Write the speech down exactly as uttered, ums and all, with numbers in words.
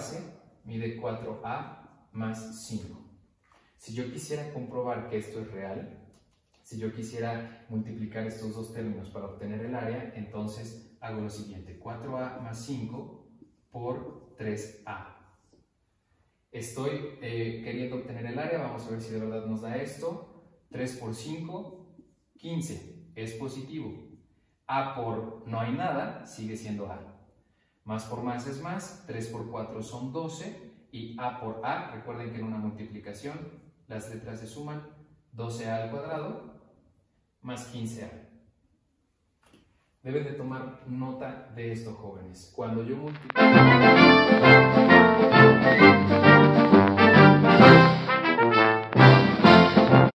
base mide cuatro a más cinco. Si yo quisiera comprobar que esto es real, si yo quisiera multiplicar estos dos términos para obtener el área, entonces hago lo siguiente: cuatro a más cinco por tres a. Estoy eh, queriendo obtener el área, vamos a ver si de verdad nos da esto. tres por cinco, quince, es positivo. A por no hay nada, sigue siendo A. Más por más es más, tres por cuatro son doce, y A por A, recuerden que en una multiplicación las letras se suman, doce a al cuadrado más quince a. Deben de tomar nota de esto, jóvenes. Cuando yo multiplico